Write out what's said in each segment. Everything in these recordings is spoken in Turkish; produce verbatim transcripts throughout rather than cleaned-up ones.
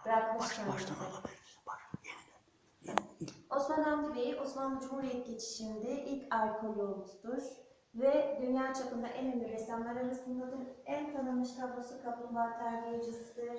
bırakmış Baş, baştan kendisi. alabiliriz. Baş, yeniden. Yeniden. Osman Hamdi Bey, Osmanlı Cumhuriyet geçişinde ilk arkeologdur ve dünya çapında en ünlü ressamlar arasındadır. En tanınmış tablosu Kaplumbağa Terbiyecisidir.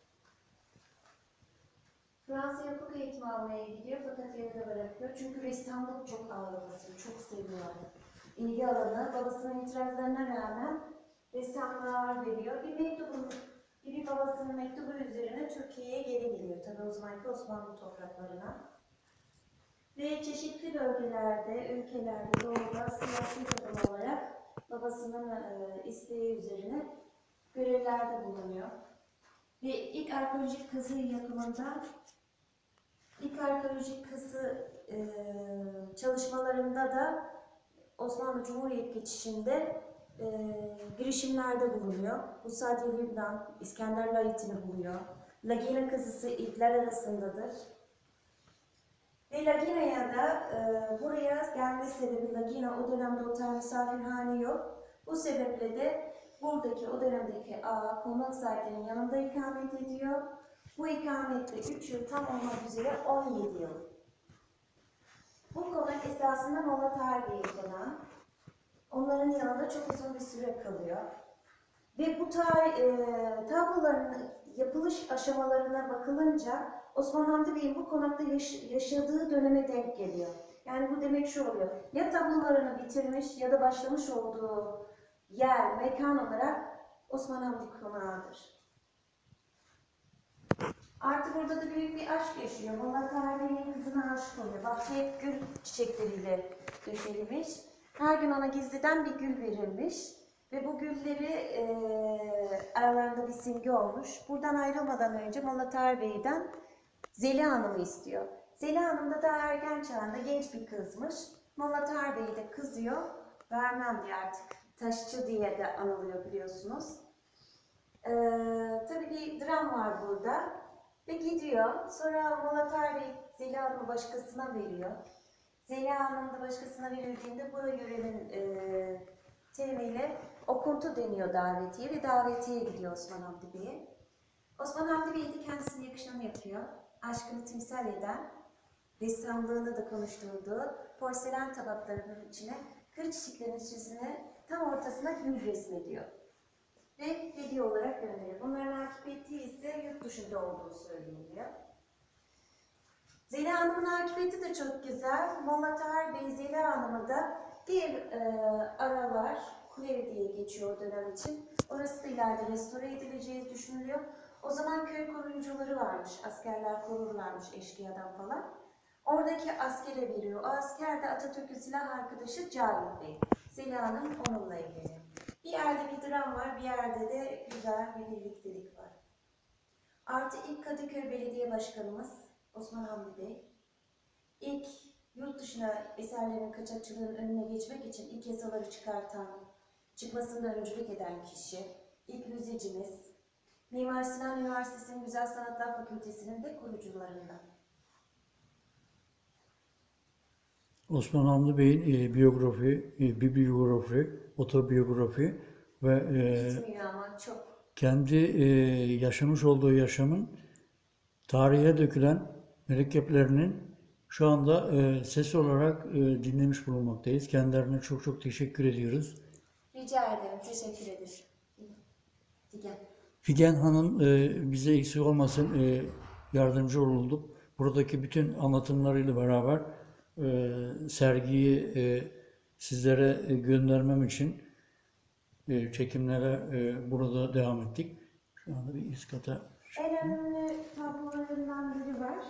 Fransa'ya hukuk eğitimi almaya gidiyor fakat yarıda bırakıyor. Çünkü ressamlık çok ağır basıyor, çok seviyor. İlgi alanı, babasının itirazlarına rağmen ressamlığa ağır veriyor. Bir mektubun, bir babasının mektubu üzerine Türkiye'ye geri geliyor. Tabii o zamanki Osmanlı topraklarına. Ve çeşitli bölgelerde, ülkelerde, doğuda siyasi kadın olarak babasının e, isteği üzerine görevlerde bulunuyor. Ve ilk arkeolojik kazı yapımında, ilk arkeolojik kazı e, çalışmalarında da Osmanlı Cumhuriyet geçişinde e, girişimlerde bulunuyor. Busadye Lübnan, İskender Layıt'ını buluyor. Lagina kazısı ilkler arasındadır. Ve Lagina'ya da e, buraya gelme sebebi, Lagina o dönemde otel misafirhane yok. Bu sebeple de buradaki o dönemdeki ağa konak sahiplerinin yanında ikamet ediyor. Bu ikamette üç yıl tam olmak üzere on yedi yıl. Bu konak esasında Molla Tarihi konağı. Onların yanında çok uzun bir süre kalıyor. Ve bu tarih, e, tabloların yapılış aşamalarına bakılınca Osman Hamdi Bey'in bu konakta yaş yaşadığı döneme denk geliyor. Yani bu demek şu oluyor, ya tablolarını bitirmiş ya da başlamış olduğu yer, mekan olarak Osman Hamdi konağıdır. Artık orada da büyük bir aşk yaşıyor. Molla Tarihi'nin kızına aşık oluyor. Bahçe hep gül çiçekleriyle döşelmiş. Her gün ona gizliden bir gül verilmiş. Ve bu gülleri e, aralarında bir simge olmuş. Buradan ayrılmadan önce Molla Tahir Bey'den Zeliha Hanım'ı istiyor. Zeliha Hanım da daha ergen çağında genç bir kızmış. Molla Tahir Bey de kızıyor. Vermem diye artık. Taşçı diye de anılıyor biliyorsunuz. E, tabii bir dram var burada. Ve gidiyor. Sonra Molla Tahir Bey Zeliha Hanım'ı başkasına veriyor. Zeliha Hanım da başkasına verildiğinde bu yörenin e, terimiyle okuntu deniyor davetiye ve davetiye gidiyor Osman Hamdi Bey'e. Osman Hamdi Bey de kendisine yakışanı yapıyor. Aşkını timsal eden, ressamlığını da konuşturduğu porselen tabaklarının içine kır çiçeklerinin içerisine tam ortasına gül resmediyor. Ve hediye olarak gönderiyor. Bunların akıbeti ise yurt dışında olduğu söyleniyor. Zeliha Hanım'ın akıbeti de çok güzel. Molla Tahir Bey Zeliha Hanım'a da bir e, ara var. Kulevi diye geçiyor o dönem için. Orası da ileride restore edileceği düşünülüyor. O zaman köy koruyucuları varmış. Askerler korurlarmış eşkıyadan falan. Oradaki askere veriyor. O asker de Atatürk'ün silah arkadaşı Cavit Bey. Zeliha Hanım onunla evleniyor. Bir yerde bir dram var, bir yerde de güzel bir birliktelik var. Artı ilk Kadıköy Belediye Başkanımız Osman Hamdi Bey, ilk yurt dışına eserlerin kaçakçılığının önüne geçmek için ilk yasaları çıkartan, çıkmasında öncülük eden kişi, ilk müzecimiz, Mimar Sinan Üniversitesi'nin Güzel Sanatlar Fakültesi'nin de kurucularından. Osman Hamdi Bey'in e, biyografi, e, bibliografi, otobiyografi ve e, Bitmiyor ama çok. kendi e, yaşamış olduğu yaşamın tarihe dökülen mürekkeplerinin şu anda e, ses olarak e, dinlemiş bulunmaktayız. Kendilerine çok çok teşekkür ediyoruz. Rica ederim, teşekkür ederim. Figen. Figen Hanım e, bize eksik olmasın e, yardımcı oldu. Buradaki bütün anlatımlarıyla beraber e, sergiyi e, sizlere e, göndermem için e, çekimlere e, burada devam ettik. Şu anda bir üst kata. En önemli tablolarından biri var.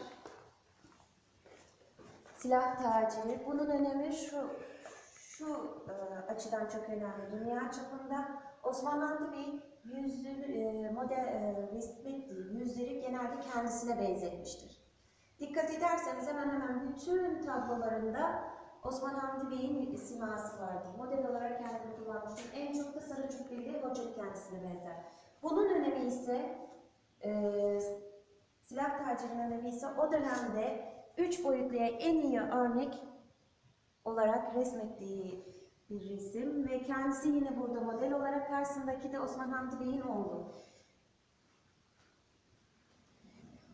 Silah taciri. Bunun önemi şu, şu e, açıdan çok önemli. Dünya çapında Osman Hamdi Bey yüzleri, e, model e, resmettiği yüzleri genelde kendisine benzetmiştir. Dikkat ederseniz hemen hemen bütün tablolarında Osman Hamdi Bey'in siması vardır. Model olarak kendini kullanmıştır. En çok da Sarı Cübbeli Hoca kendisine benzer. Bunun önemi ise e, silah tacirinin önemi ise o dönemde üç boyutluya en iyi örnek olarak resmettiği bir resim ve kendisi yine burada model olarak, karşısındaki de Osman Hamdi Bey'in oğlu.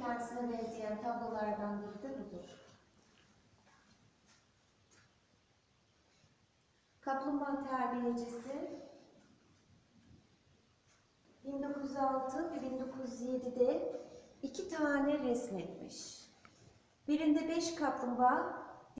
kendisine benzeyen tablolardan biri de budur. Kaplumbağa terbiyecisi bin dokuz yüz altı ve bin dokuz yüz yedi'de iki tane resmetmiş. Birinde beş kaplumbağa,